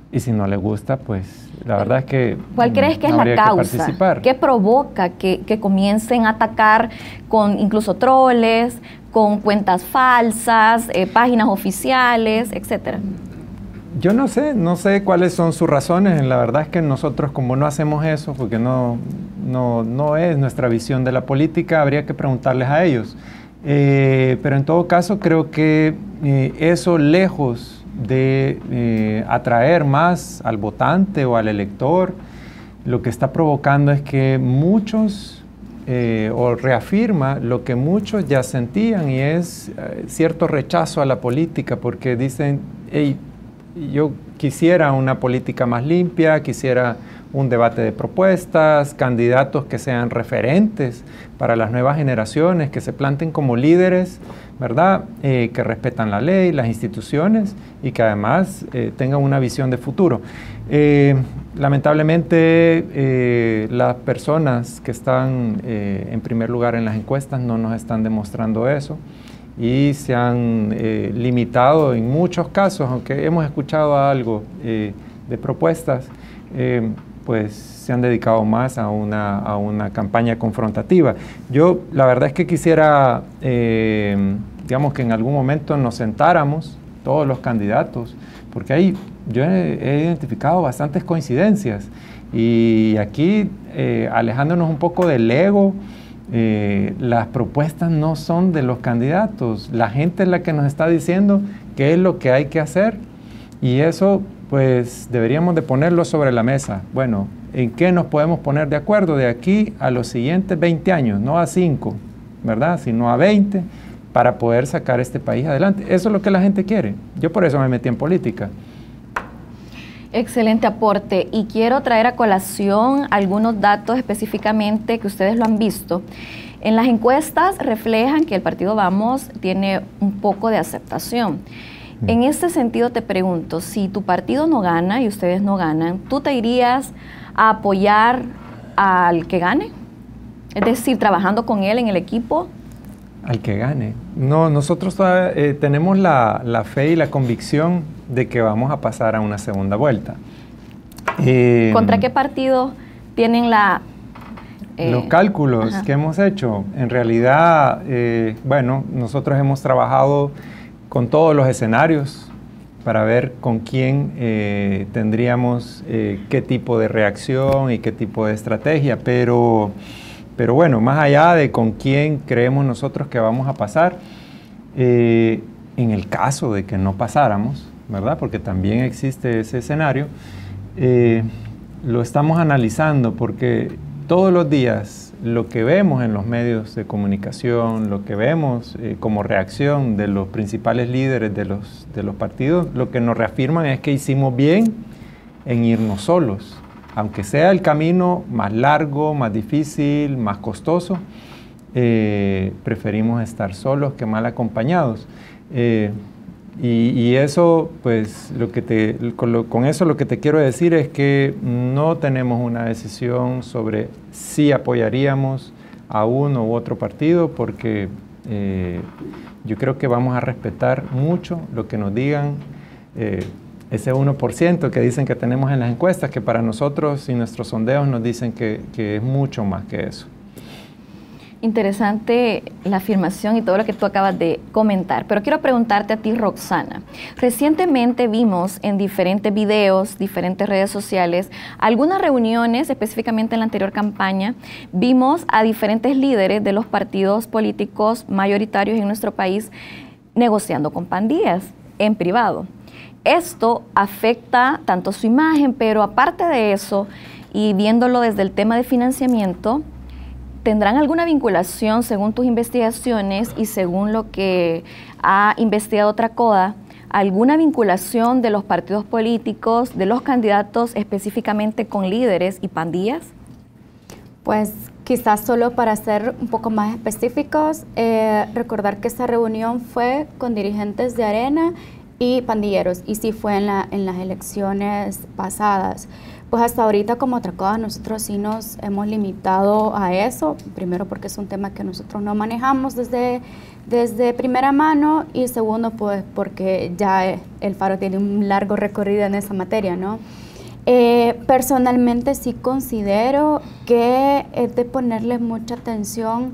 y si no le gusta, pues la verdad es que ¿cuál crees que es la causa? Que ¿Qué provoca que, que comiencen a atacar con incluso troles, con cuentas falsas, eh, páginas oficiales, etcétera? Yo no sé, no sé cuáles son sus razones. La verdad es que nosotros, como no hacemos eso, porque no, no, no es nuestra visión de la política, habría que preguntarles a ellos. Eh, pero en todo caso, creo que eh, eso, lejos de eh, atraer más al votante o al elector, lo que está provocando es que muchos, eh, o reafirma lo que muchos ya sentían, y es eh, cierto rechazo a la política, porque dicen, hey, yo quisiera una política más limpia, quisiera un debate de propuestas, candidatos que sean referentes para las nuevas generaciones, que se planten como líderes, ¿verdad? Eh, que respetan la ley, las instituciones y que además eh, tengan una visión de futuro. Eh, lamentablemente, eh, las personas que están eh, en primer lugar en las encuestas no nos están demostrando eso, y se han eh, limitado en muchos casos, aunque hemos escuchado algo eh, de propuestas, eh, pues se han dedicado más a una, a una campaña confrontativa. Yo la verdad es que quisiera, eh, digamos, que en algún momento nos sentáramos todos los candidatos, porque ahí yo he, he identificado bastantes coincidencias, y aquí eh, alejándonos un poco del ego. Eh, las propuestas no son de los candidatos, la gente es la que nos está diciendo qué es lo que hay que hacer, y eso pues deberíamos de ponerlo sobre la mesa. Bueno, ¿en qué nos podemos poner de acuerdo de aquí a los siguientes veinte años? No a cinco, ¿verdad? Sino a veinte, para poder sacar este país adelante. Eso es lo que la gente quiere. Yo por eso me metí en política. Excelente aporte, y quiero traer a colación algunos datos específicamente que ustedes lo han visto. En las encuestas reflejan que el partido Vamos tiene un poco de aceptación. Mm. En este sentido te pregunto, si tu partido no gana y ustedes no ganan, ¿tú te irías a apoyar al que gane? Es decir, trabajando con él en el equipo. Al que gane. No, nosotros todavía, eh, tenemos la, la fe y la convicción de que vamos a pasar a una segunda vuelta. Eh, ¿Contra qué partido tienen la...? Eh, los cálculos ajá. que hemos hecho, en realidad, eh, bueno, nosotros hemos trabajado con todos los escenarios para ver con quién eh, tendríamos eh, qué tipo de reacción y qué tipo de estrategia, pero... Pero bueno, más allá de con quién creemos nosotros que vamos a pasar, eh, en el caso de que no pasáramos, ¿verdad? Porque también existe ese escenario, eh, lo estamos analizando, porque todos los días lo que vemos en los medios de comunicación, lo que vemos eh, como reacción de los principales líderes de los, de los partidos, lo que nos reafirman es que hicimos bien en irnos solos. Aunque sea el camino más largo, más difícil, más costoso, eh, preferimos estar solos que mal acompañados. Eh, y, y eso, pues, lo que te, con, lo, con eso lo que te quiero decir es que no tenemos una decisión sobre si apoyaríamos a uno u otro partido, porque eh, yo creo que vamos a respetar mucho lo que nos digan eh, ese uno por ciento que dicen que tenemos en las encuestas, que para nosotros y nuestros sondeos nos dicen que, que es mucho más que eso. Interesante la afirmación y todo lo que tú acabas de comentar, pero quiero preguntarte a ti, Roxana. Recientemente vimos en diferentes videos, diferentes redes sociales, algunas reuniones, específicamente en la anterior campaña, vimos a diferentes líderes de los partidos políticos mayoritarios en nuestro país negociando con pandillas en privado. Esto afecta tanto su imagen, pero aparte de eso, y viéndolo desde el tema de financiamiento, ¿tendrán alguna vinculación, según tus investigaciones y según lo que ha investigado Tracoda, alguna vinculación de los partidos políticos, de los candidatos específicamente con líderes y pandillas? Pues quizás solo para ser un poco más específicos, eh, recordar que esta reunión fue con dirigentes de Arena y pandilleros, y sí fue en, la, en las elecciones pasadas. Pues hasta ahorita como Tracoa nosotros sí nos hemos limitado a eso, primero porque es un tema que nosotros no manejamos desde, desde primera mano y segundo pues porque ya el Faro tiene un largo recorrido en esa materia, ¿no? Eh, personalmente sí considero que es de ponerle mucha atención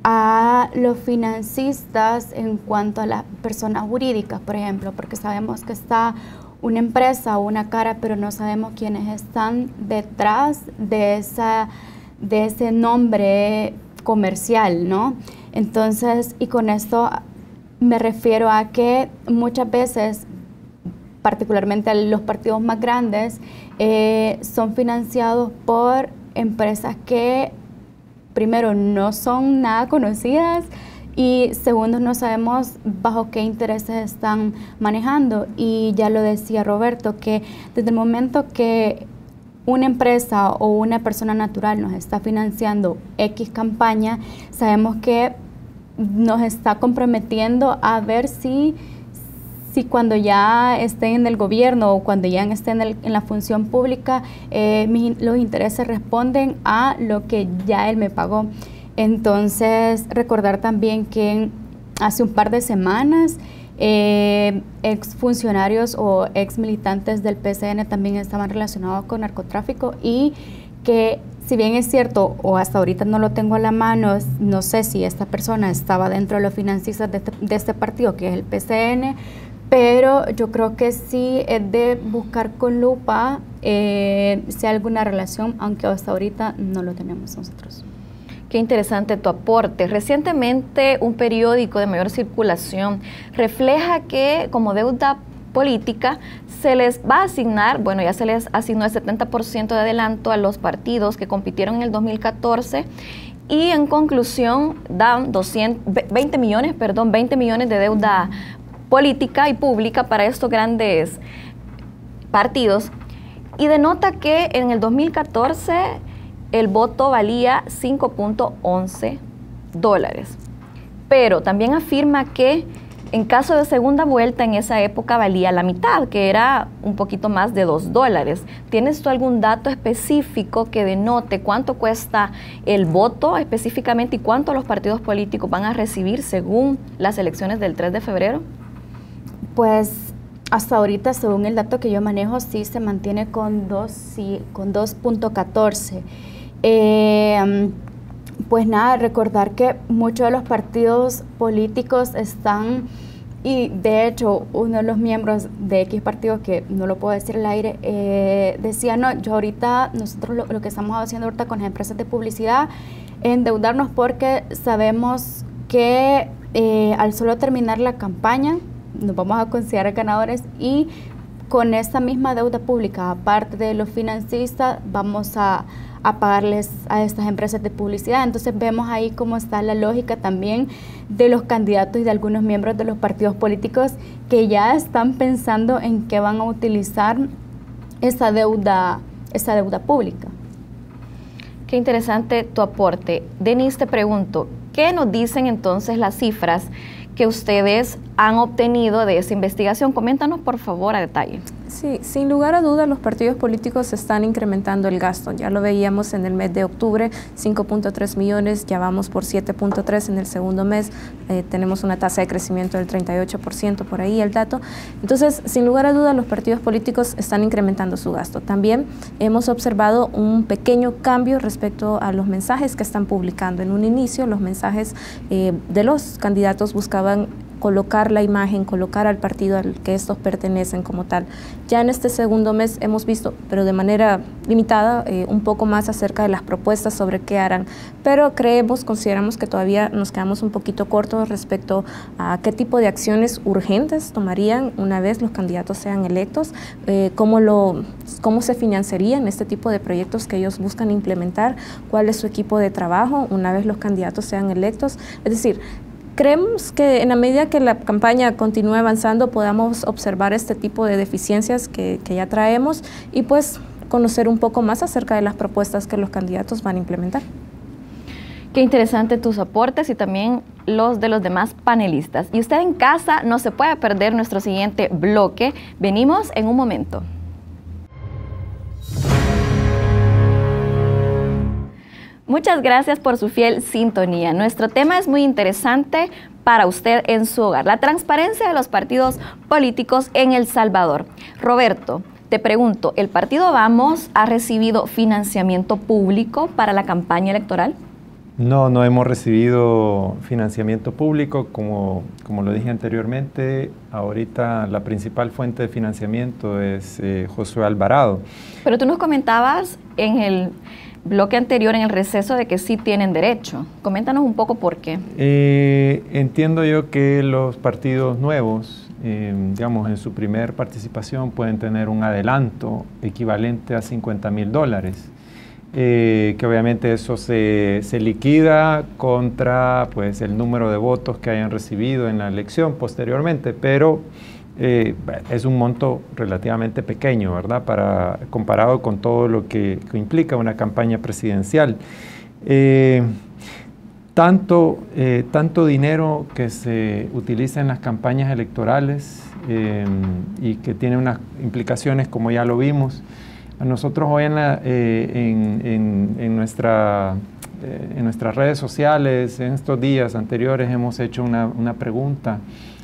a los financistas en cuanto a las personas jurídicas, por ejemplo, porque sabemos que está una empresa o una cara, pero no sabemos quiénes están detrás de, esa, de ese nombre comercial, ¿no? Entonces, y con esto me refiero a que muchas veces, particularmente los partidos más grandes, eh, son financiados por empresas que, primero, no son nada conocidas, y segundo, no sabemos bajo qué intereses están manejando. Y ya lo decía Roberto, que desde el momento que una empresa o una persona natural nos está financiando X campaña, sabemos que nos está comprometiendo a ver si, si cuando ya esté en el gobierno o cuando ya esté en, el, en la función pública, eh, mis, los intereses responden a lo que ya él me pagó. Entonces, recordar también que hace un par de semanas eh, exfuncionarios o ex militantes del P C N también estaban relacionados con narcotráfico y que, si bien es cierto, o hasta ahorita no lo tengo a la mano, no sé si esta persona estaba dentro de los financistas de este, de este partido, que es el P C N, pero yo creo que sí es de buscar con lupa eh, si hay alguna relación, aunque hasta ahorita no lo tenemos nosotros. Qué interesante tu aporte. Recientemente un periódico de mayor circulación refleja que como deuda política se les va a asignar, bueno, ya se les asignó el setenta por ciento de adelanto a los partidos que compitieron en el dos mil catorce y en conclusión dan doscientos, veinte millones, perdón, veinte millones de deuda política y pública para estos grandes partidos y denota que en el dos mil catorce el voto valía cinco punto once dólares, pero también afirma que en caso de segunda vuelta en esa época valía la mitad, que era un poquito más de dos dólares. ¿Tienes tú algún dato específico que denote cuánto cuesta el voto específicamente y cuánto los partidos políticos van a recibir según las elecciones del tres de febrero? Pues hasta ahorita, según el dato que yo manejo, sí se mantiene con dos, sí, con dos punto catorce. Eh, pues nada, recordar que muchos de los partidos políticos están, y de hecho uno de los miembros de X partido, que no lo puedo decir al aire, eh, decía, no, yo ahorita, nosotros lo, lo que estamos haciendo ahorita con las empresas de publicidad, endeudarnos porque sabemos que eh, al solo terminar la campaña, nos vamos a considerar ganadores y con esta misma deuda pública, aparte de los financistas, vamos a, a pagarles a estas empresas de publicidad. Entonces vemos ahí cómo está la lógica también de los candidatos y de algunos miembros de los partidos políticos que ya están pensando en qué van a utilizar esa deuda, esa deuda pública. Qué interesante tu aporte. Denise, te pregunto, ¿qué nos dicen entonces las cifras que ustedes han obtenido de esa investigación? Coméntanos por favor a detalle. Sí, sin lugar a dudas los partidos políticos están incrementando el gasto. Ya lo veíamos en el mes de octubre, cinco punto tres millones, ya vamos por siete punto tres en el segundo mes, eh, tenemos una tasa de crecimiento del treinta y ocho por ciento por ahí el dato. Entonces, sin lugar a dudas los partidos políticos están incrementando su gasto. También hemos observado un pequeño cambio respecto a los mensajes que están publicando. En un inicio los mensajes eh, de los candidatos buscaban colocar la imagen, colocar al partido al que estos pertenecen como tal. Ya en este segundo mes hemos visto, pero de manera limitada, eh, un poco más acerca de las propuestas sobre qué harán, pero creemos, consideramos que todavía nos quedamos un poquito cortos respecto a qué tipo de acciones urgentes tomarían una vez los candidatos sean electos, eh, cómo, lo, cómo se financiarían este tipo de proyectos que ellos buscan implementar, cuál es su equipo de trabajo una vez los candidatos sean electos. Es decir, creemos que en la medida que la campaña continúe avanzando podamos observar este tipo de deficiencias que, que ya traemos y pues conocer un poco más acerca de las propuestas que los candidatos van a implementar. Qué interesante tus aportes y también los de los demás panelistas. Y usted en casa no se puede perder nuestro siguiente bloque. Venimos en un momento. Muchas gracias por su fiel sintonía. Nuestro tema es muy interesante para usted en su hogar, la transparencia de los partidos políticos en El Salvador. Roberto, te pregunto, ¿el partido Vamos ha recibido financiamiento público para la campaña electoral? No, no hemos recibido financiamiento público, como, como lo dije anteriormente. Ahorita la principal fuente de financiamiento es eh, Josué Alvarado. Pero tú nos comentabas en el bloque anterior, en el receso, de que sí tienen derecho. Coméntanos un poco por qué. Eh, entiendo yo que los partidos nuevos, eh, digamos, en su primer participación pueden tener un adelanto equivalente a cincuenta mil dólares. Eh, que obviamente eso se, se liquida contra pues, el número de votos que hayan recibido en la elección posteriormente, pero eh, es un monto relativamente pequeño, ¿verdad? Para, comparado con todo lo que, que implica una campaña presidencial. Eh, tanto, eh, tanto dinero que se utiliza en las campañas electorales eh, y que tiene unas implicaciones, como ya lo vimos. A nosotros hoy en, la, eh, en, en, en, nuestra, eh, en nuestras redes sociales, en estos días anteriores, hemos hecho una, una pregunta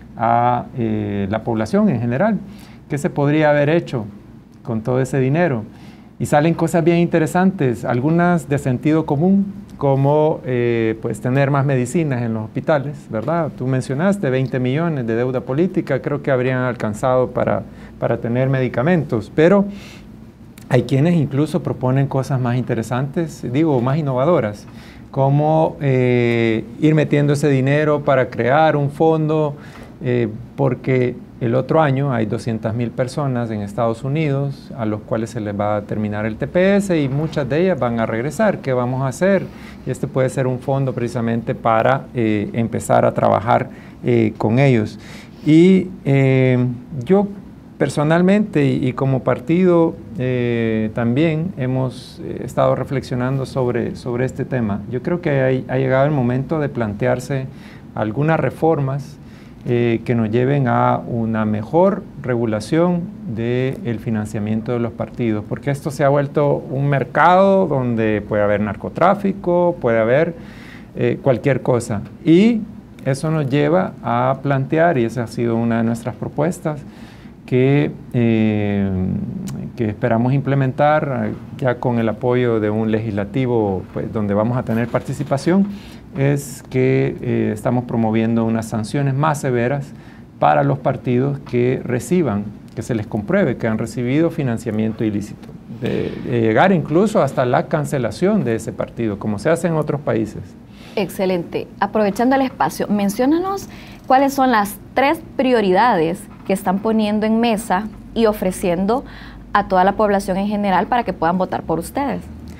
a eh, la población en general. ¿Qué se podría haber hecho con todo ese dinero? Y salen cosas bien interesantes, algunas de sentido común, como eh, pues tener más medicinas en los hospitales, ¿verdad? Tú mencionaste veinte millones de deuda política, creo que habrían alcanzado para, para tener medicamentos, pero hay quienes incluso proponen cosas más interesantes, digo, más innovadoras, como eh, ir metiendo ese dinero para crear un fondo, eh, porque el otro año hay doscientas mil personas en Estados Unidos a los cuales se les va a terminar el T P S y muchas de ellas van a regresar. ¿Qué vamos a hacer? Y este puede ser un fondo precisamente para eh, empezar a trabajar eh, con ellos. Y eh, yo personalmente y, y como partido eh, también hemos eh, estado reflexionando sobre, sobre este tema. Yo creo que hay, ha llegado el momento de plantearse algunas reformas eh, que nos lleven a una mejor regulación del financiamiento de los partidos, porque esto se ha vuelto un mercado donde puede haber narcotráfico, puede haber eh, cualquier cosa. Y eso nos lleva a plantear, y esa ha sido una de nuestras propuestas, Que, eh, que esperamos implementar ya con el apoyo de un legislativo pues, donde vamos a tener participación, es que eh, estamos promoviendo unas sanciones más severas para los partidos que reciban, que se les compruebe que han recibido financiamiento ilícito, de, de llegar incluso hasta la cancelación de ese partido, como se hace en otros países. Excelente. Aprovechando el espacio, menciónanos cuáles son las tres prioridades que están poniendo en mesa y ofreciendo a toda la población en general para que puedan votar por ustedes.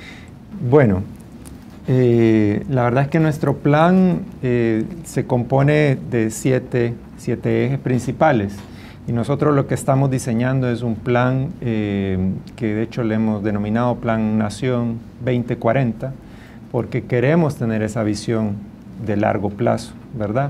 Bueno, eh, la verdad es que nuestro plan eh, se compone de siete, siete ejes principales y nosotros lo que estamos diseñando es un plan eh, que de hecho le hemos denominado Plan Nación veinte cuarenta, porque queremos tener esa visión de largo plazo, ¿verdad?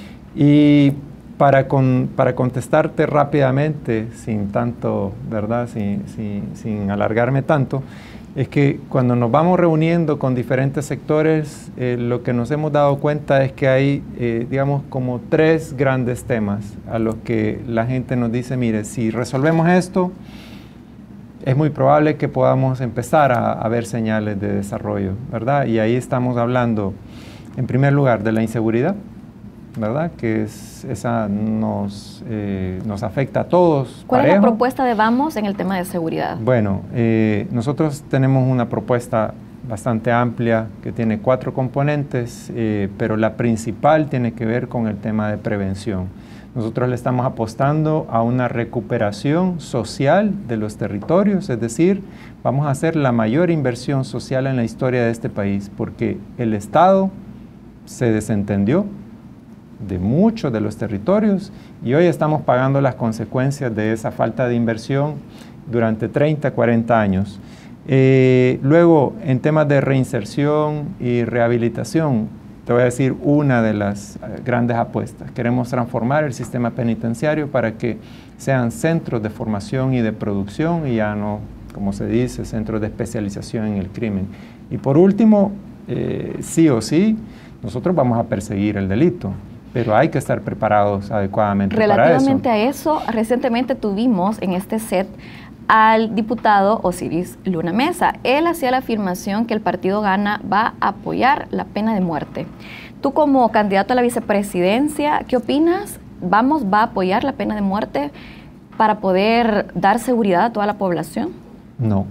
Y para, con, para contestarte rápidamente, sin tanto, ¿verdad? Sin, sin, sin alargarme tanto, es que cuando nos vamos reuniendo con diferentes sectores, eh, lo que nos hemos dado cuenta es que hay, eh, digamos, como tres grandes temas a los que la gente nos dice, mire, si resolvemos esto, es muy probable que podamos empezar a, a ver señales de desarrollo, ¿verdad? Y ahí estamos hablando, en primer lugar, de la inseguridad, ¿verdad? Que es, esa nos, eh, nos afecta a todos. ¿Cuál parejo. es la propuesta de Vamos en el tema de seguridad? Bueno, eh, nosotros tenemos una propuesta bastante amplia que tiene cuatro componentes, eh, pero la principal tiene que ver con el tema de prevención. Nosotros le estamos apostando a una recuperación social de los territorios, es decir, vamos a hacer la mayor inversión social en la historia de este país, porque el Estado se desentendió de muchos de los territorios y hoy estamos pagando las consecuencias de esa falta de inversión durante treinta, cuarenta años. Eh, luego, en temas de reinserción y rehabilitación, te voy a decir una de las grandes apuestas. Queremos transformar el sistema penitenciario para que sean centros de formación y de producción y ya no, como se dice, centros de especialización en el crimen. Y por último, eh, sí o sí, nosotros vamos a perseguir el delito, pero hay que estar preparados adecuadamente para eso. Relativamente a eso, recientemente tuvimos en este set al diputado Osiris Luna Mesa. Él hacía la afirmación que el partido Gana va a apoyar la pena de muerte. Tú, como candidato a la vicepresidencia, ¿qué opinas? ¿Vamos, va a apoyar la pena de muerte para poder dar seguridad a toda la población? No.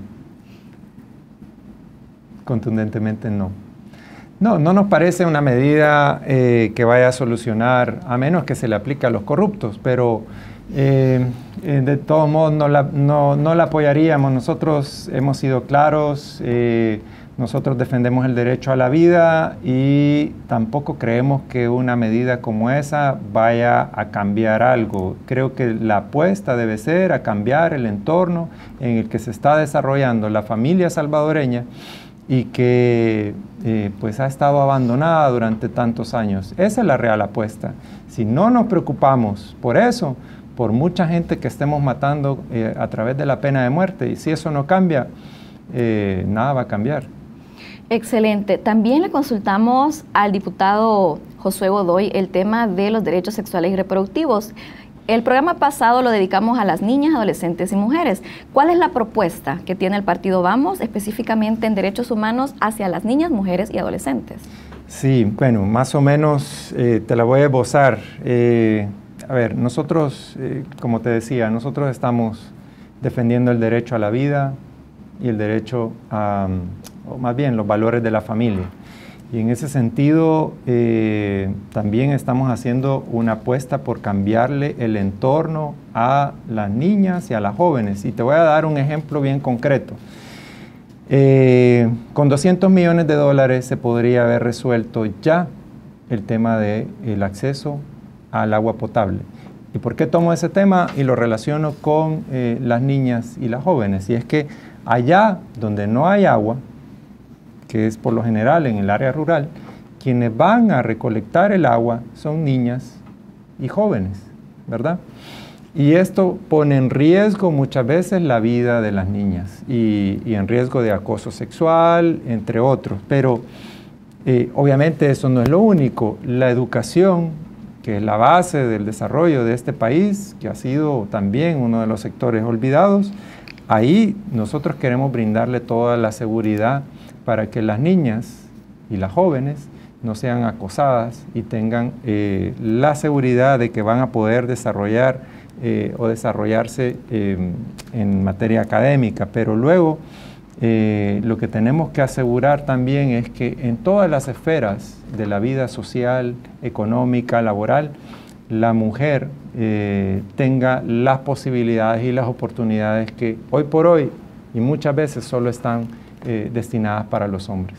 Contundentemente no. No, no nos parece una medida eh, que vaya a solucionar, a menos que se le aplique a los corruptos, pero eh, eh, de todos modos no la, no, no la apoyaríamos. Nosotros hemos sido claros, eh, nosotros defendemos el derecho a la vida y tampoco creemos que una medida como esa vaya a cambiar algo. Creo que la apuesta debe ser a cambiar el entorno en el que se está desarrollando la familia salvadoreña y que eh, pues ha estado abandonada durante tantos años. Esa es la real apuesta. Si no nos preocupamos por eso, por mucha gente que estemos matando eh, a través de la pena de muerte, y si eso no cambia, eh, nada va a cambiar. Excelente. También le consultamos al diputado Josué Godoy el tema de los derechos sexuales y reproductivos. El programa pasado lo dedicamos a las niñas, adolescentes y mujeres. ¿Cuál es la propuesta que tiene el partido Vamos específicamente en derechos humanos hacia las niñas, mujeres y adolescentes? Sí, bueno, más o menos eh, te la voy a esbozar. Eh, a ver, nosotros, eh, como te decía, nosotros estamos defendiendo el derecho a la vida y el derecho a, o más bien, los valores de la familia. Y en ese sentido, eh, también estamos haciendo una apuesta por cambiarle el entorno a las niñas y a las jóvenes. Y te voy a dar un ejemplo bien concreto. Eh, con doscientos millones de dólares se podría haber resuelto ya el tema del acceso al agua potable. ¿Y por qué tomo ese tema y lo relaciono con eh, las niñas y las jóvenes? Y es que allá donde no hay agua, que es por lo general en el área rural, quienes van a recolectar el agua son niñas y jóvenes, ¿verdad? Y esto pone en riesgo muchas veces la vida de las niñas y, y en riesgo de acoso sexual, entre otros. Pero eh, obviamente eso no es lo único. La educación, que es la base del desarrollo de este país, que ha sido también uno de los sectores olvidados, ahí nosotros queremos brindarle toda la seguridad para que las niñas y las jóvenes no sean acosadas y tengan eh, la seguridad de que van a poder desarrollar eh, o desarrollarse eh, en materia académica. Pero luego eh, lo que tenemos que asegurar también es que en todas las esferas de la vida social, económica, laboral, la mujer eh, tenga las posibilidades y las oportunidades que hoy por hoy y muchas veces solo están Eh, destinadas para los hombres.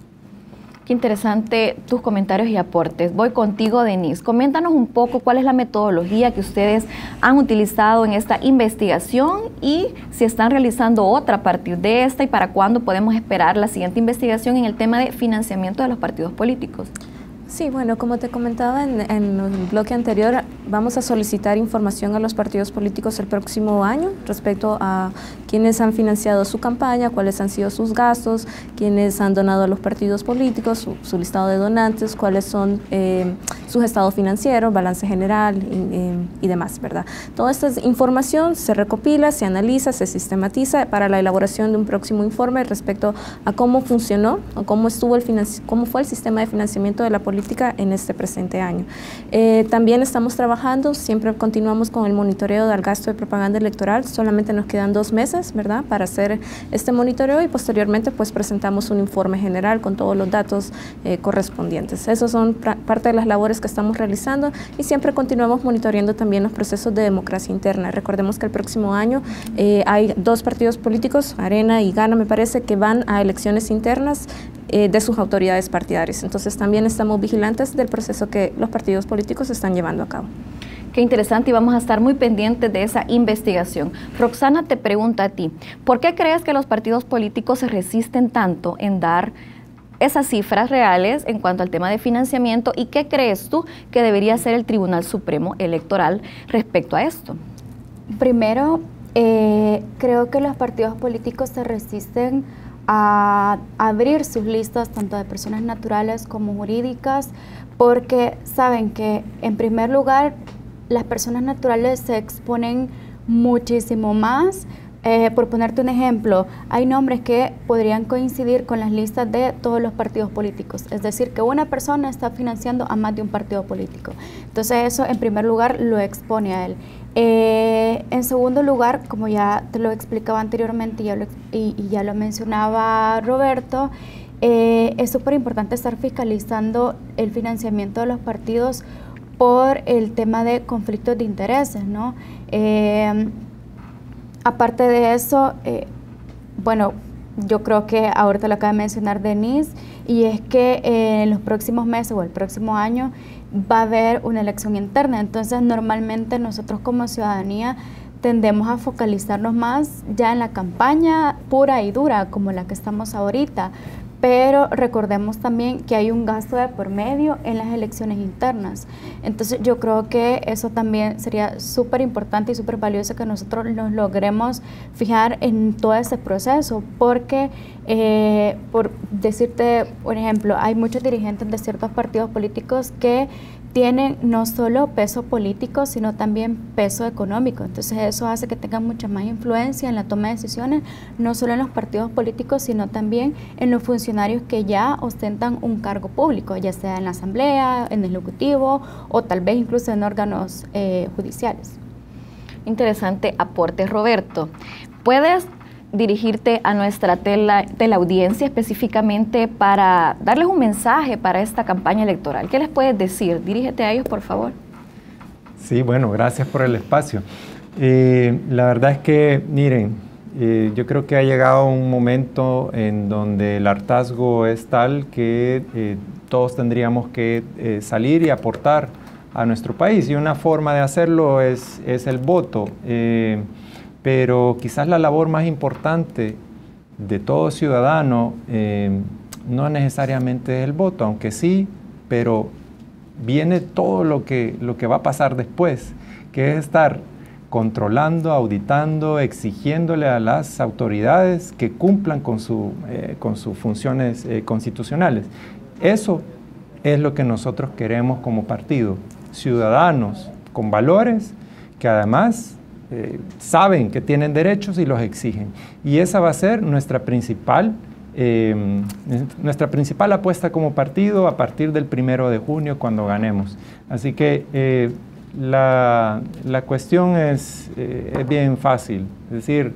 Qué interesante tus comentarios y aportes. Voy contigo, Denise. Coméntanos un poco cuál es la metodología que ustedes han utilizado en esta investigación y si están realizando otra a partir de esta y para cuándo podemos esperar la siguiente investigación en el tema de financiamiento de los partidos políticos. Sí, bueno, como te comentaba en, en el bloque anterior, vamos a solicitar información a los partidos políticos el próximo año respecto a quiénes han financiado su campaña, cuáles han sido sus gastos, quiénes han donado a los partidos políticos, su, su listado de donantes, cuáles son eh, sus estados financieros, balance general y, eh, y demás, ¿verdad? Toda esta información se recopila, se analiza, se sistematiza para la elaboración de un próximo informe respecto a cómo funcionó o cómo, estuvo el cómo fue el sistema de financiamiento de la política en este presente año. Eh, también estamos trabajando, siempre continuamos con el monitoreo del gasto de propaganda electoral, solamente nos quedan dos meses, ¿verdad?, para hacer este monitoreo y posteriormente pues presentamos un informe general con todos los datos eh, correspondientes. Esas son parte de las labores que estamos realizando y siempre continuamos monitoreando también los procesos de democracia interna. Recordemos que el próximo año eh, hay dos partidos políticos, Arena y Gana me parece, que van a elecciones internas eh, de sus autoridades partidarias. Entonces también estamos vigilantes del proceso que los partidos políticos están llevando a cabo. Qué interesante, y vamos a estar muy pendientes de esa investigación. Roxana te pregunta a ti, ¿por qué crees que los partidos políticos se resisten tanto en dar esas cifras reales en cuanto al tema de financiamiento y qué crees tú que debería hacer el Tribunal Supremo Electoral respecto a esto? Primero, eh, creo que los partidos políticos se resisten a abrir sus listas tanto de personas naturales como jurídicas, porque saben que en primer lugar las personas naturales se exponen muchísimo más. Eh, por ponerte un ejemplo, hay nombres que podrían coincidir con las listas de todos los partidos políticos, es decir, que una persona está financiando a más de un partido político. Entonces eso en primer lugar lo expone a él. Eh, en segundo lugar, como ya te lo explicaba anteriormente y ya lo, y, y ya lo mencionaba Roberto, eh, es súper importante estar fiscalizando el financiamiento de los partidos por el tema de conflictos de intereses, ¿no? Eh, Aparte de eso, eh, bueno, yo creo que ahorita lo acaba de mencionar Denise, y es que eh, en los próximos meses o el próximo año va a haber una elección interna. Entonces, normalmente nosotros como ciudadanía tendemos a focalizarnos más ya en la campaña pura y dura, como la que estamos ahorita. Pero recordemos también que hay un gasto de por medio en las elecciones internas. Entonces yo creo que eso también sería súper importante y súper valioso que nosotros nos logremos fijar en todo ese proceso, porque eh, por decirte un ejemplo, hay muchos dirigentes de ciertos partidos políticos que tienen no solo peso político, sino también peso económico. Entonces eso hace que tengan mucha más influencia en la toma de decisiones, no solo en los partidos políticos, sino también en los funcionarios que ya ostentan un cargo público, ya sea en la Asamblea, en el Ejecutivo o tal vez incluso en órganos eh, judiciales. Interesante aporte, Roberto. ¿Puedes dirigirte a nuestra tela, teleaudiencia específicamente para darles un mensaje para esta campaña electoral? ¿Qué les puedes decir? Dirígete a ellos, por favor. Sí, bueno, gracias por el espacio. Eh, la verdad es que, miren, eh, yo creo que ha llegado un momento en donde el hartazgo es tal que eh, todos tendríamos que eh, salir y aportar a nuestro país, y una forma de hacerlo es, es el voto. Eh, Pero quizás la labor más importante de todo ciudadano eh, no necesariamente es el voto, aunque sí, pero viene todo lo que, lo que va a pasar después, que es estar controlando, auditando, exigiéndole a las autoridades que cumplan con, su, eh, con sus funciones eh, constitucionales. Eso es lo que nosotros queremos como partido, ciudadanos con valores que además Eh, saben que tienen derechos y los exigen. Y esa va a ser nuestra principal, eh, nuestra principal apuesta como partido a partir del primero de junio, cuando ganemos. Así que eh, la, la cuestión es, eh, es bien fácil, es decir,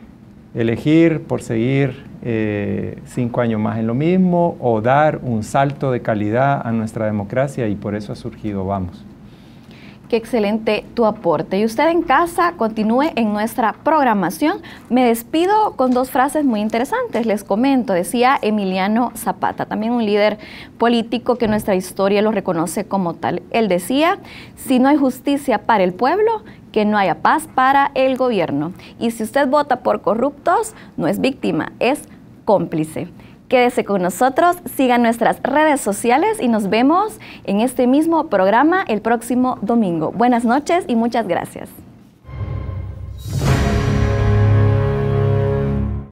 elegir por seguir eh, cinco años más en lo mismo o dar un salto de calidad a nuestra democracia, y por eso ha surgido Vamos. Qué excelente tu aporte. Y usted en casa continúe en nuestra programación. Me despido con dos frases muy interesantes. Les comento, decía Emiliano Zapata, también un líder político que nuestra historia lo reconoce como tal. Él decía, si no hay justicia para el pueblo, que no haya paz para el gobierno. Y si usted vota por corruptos, no es víctima, es cómplice. Quédese con nosotros, sigan nuestras redes sociales y nos vemos en este mismo programa el próximo domingo. Buenas noches y muchas gracias.